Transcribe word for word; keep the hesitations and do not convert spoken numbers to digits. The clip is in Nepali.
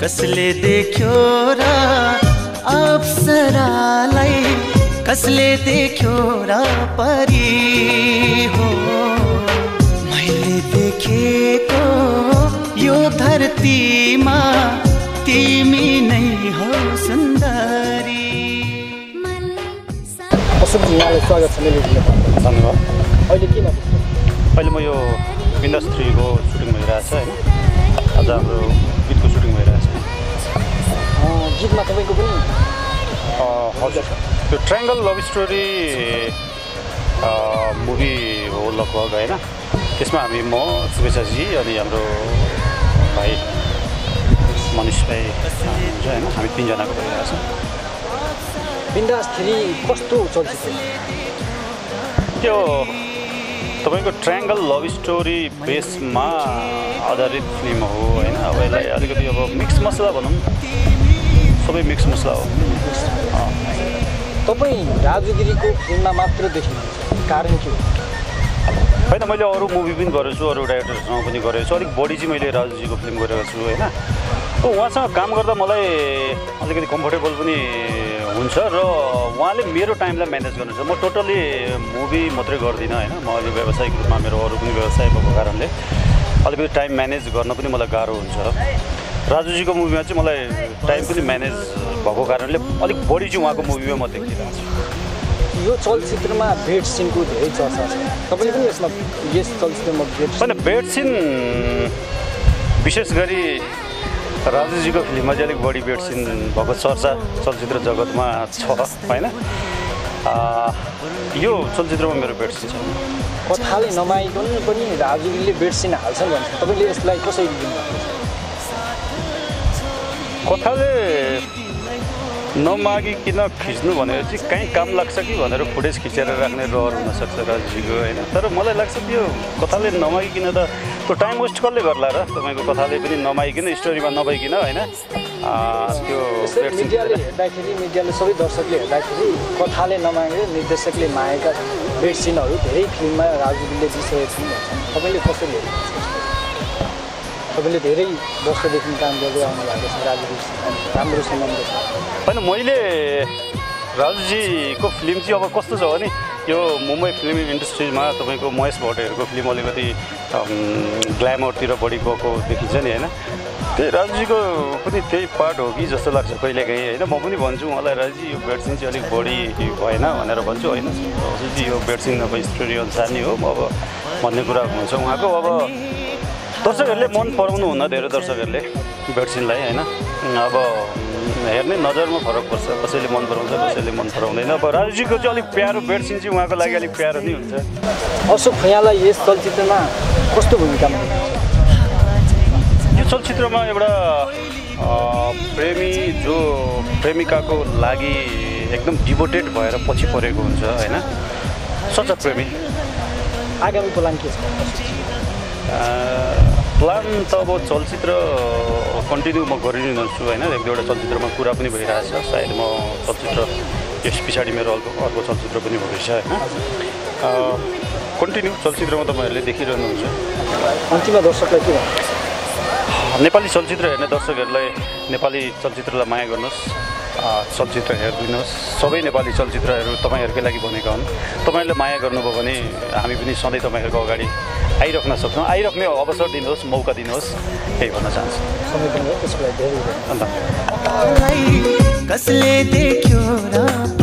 कसले देख्यो र अप्सरालाई, कसले देख्यो र परी हो। मैले देखेको यो धरतीमा तिमी नै हो सुन्दरी। अशोकजी, यहाँलाई स्वागत छ मेरो भिडियोमा। धन्यवाद। अहिले के गर्नु? अहिले म यो बिन्दास थ्रीको सुटिङ भइरहेछ होइन, आज हाम्रो गीतको सुटिङ भइरहेछ। गीतमा तपाईँको पनि हजुर, त्यो ट्रायङ्गल लभ स्टोरी मुभी हो लगभग होइन। त्यसमा हामी म शुभेच्छाजी अनि हाम्रो भाइ मनिष भाइ हुन्छ होइन, हामी तिनजनाको भइरहेछ। बिन्दास थ्री कस्तो चलचित्र? त्यो तपाईँको ट्रायङ्गल लभ स्टोरी बेसमा आधारित फिल्म हो होइन। अब यसलाई अलिकति अब मिक्स मसला भनौँ, सबै मिक्स मसला हो। तपाईँ राजुगिरीको फिल्ममा मात्र देखिनुहुन्छ, कारण के हो? होइन, मैले अरू मुभी पनि गरेको छु, अरू डाइरेक्टरसँग पनि गरेको छु। अलिक बढी चाहिँ मैले राजुजीको फिल्म गरेको छु होइन। तो उहाँसँग काम गर्दा मलाई अलिकति कम्फर्टेबल पनि हुन्छ र उहाँले मेरो टाइमलाई म्यानेज गर्नुहुन्छ। म टोटली मुभी मात्रै गर्दिनँ होइन, म अहिले व्यावसायिक रूपमा मेरो अरू पनि व्यवसाय भएको कारणले अलिकति टाइम म्यानेज गर्न पनि मलाई गाह्रो हुन्छ। राजुजीको मुभीमा चाहिँ मलाई टाइम पनि म्यानेज भएको कारणले अलिक बढी चाहिँ उहाँको मुभीमा म देखिरहेको छु। यो चलचित्रमा बेड सिनको धेरै चर्चा छ, तपाईँले पनि यसमा यस चलचित्रमा बेड होइन, बेड सिन विशेष गरी राजुजीको फिल्ममा चाहिँ अलिक बढी बेड सिन भएको चर्चा चलचित्र जगतमा छ होइन। यो चलचित्रमा मेरो बेड सिन छ। कथाले नमाइकन पनि राजुजीले बेड सिन हाल्छन् भन्छ, तपाईँले यसलाई कसरी लिनुहुन्छ? कथाले नमागिकन खिच्नु भनेर चाहिँ कहीँ काम लाग्छ कि भनेर फुटेज खिचेर राख्ने रहर हुनसक्छ राजुजीको होइन। तर मलाई लाग्छ त्यो कथाले नमागिकन त त्यो टाइम वेस्ट कसले गर्ला र? तपाईँको कथाले पनि नमागिकन, स्टोरीमा नभइकन होइन। त्यो मिडियाले हेर्दाखेरि, मिडियाले सबै दर्शकले हेर्दाखेरि कथाले नमागेर निर्देशकले मागेका बेड सिनहरू धेरै फिल्ममा राजुजीले दिइसकेको छन् भन्छन्, तपाईँले कसरी हेर्नुहुन्छ? तपाईँले धेरै वर्षदेखि काम गर्दै आउनु भएको छ, राजुजीसँग राम्रो सम्बन्ध छ होइन। मैले राजुजीको फिल्म चाहिँ अब कस्तो छ भने यो मुम्बई फिल्म इन्डस्ट्रीमा तपाईँको महेश भट्टहरूको फिल्म अलिकति ग्ल्यामरतिर बढी गएको देखिन्छ नि होइन। त्यही राजुजीको पनि त्यही पार्ट हो कि जस्तो लाग्छ कहिलेकाहीँ होइन। म पनि भन्छु उहाँलाई, राजुजी यो बेड सिन चाहिँ अलिक बढी भएन भनेर भन्छु होइन। राजुजी यो बेड सिन अब स्टोरी अनुसार नै हो अब भन्ने कुरा हुन्छ उहाँको। अब दर्शकहरूले मन पराउनु हुन्न, धेरै दर्शकहरूले बेड सिनलाई होइन। अब हेर्ने नजरमा फरक पर्छ, कसैले मन पराउँछ कसैले मन पराउँदैन। अब राजुजीको चाहिँ अलिक प्यारो बेड सिन चाहिँ उहाँको लागि अलिक प्यारो नै हुन्छ। अशोक भुइँयालाई यस चलचित्रमा कस्तो भूमिकामा? यो चलचित्रमा एउटा प्रेमी जो प्रेमिकाको लागि एकदम डिभोटेड भएर पछि परेको हुन्छ होइन, सच्चा प्रेमी। आगामी प्लान के छ? प्लान त अब चलचित्र कन्टिन्यू म गरि नै रहन्छु होइन। एक दुईवटा चलचित्रमा कुरा पनि भइरहेछ, सायद म चलचित्र यस पछाडि मेरो अर्को अर्को चलचित्र पनि हुँदैछ होइन। कन्टिन्यू चलचित्रमा तपाईँहरूले देखिरहनुहुन्छ। अन्तिममा दर्शकलाई के भन्नुहुन्छ? नेपाली चलचित्र हेर्ने दर्शकहरूलाई नेपाली चलचित्रलाई माया गर्नुहोस्, चलचित्र हेरिदिनुहोस्। सबै नेपाली चलचित्रहरू तपाईँहरूकै लागि बनेका हुन्। तपाईँहरूले माया गर्नुभयो भने हामी पनि सधैँ तपाईँहरूको अगाडि आइराख्न सक्छौँ। आइराख्ने अवसर दिनुहोस्, मौका दिनुहोस्, त्यही भन्न चाहन्छु। समय दिनुभयो त्यसको लागि धेरै धेरै धन्यवाद। कसले देख्यो र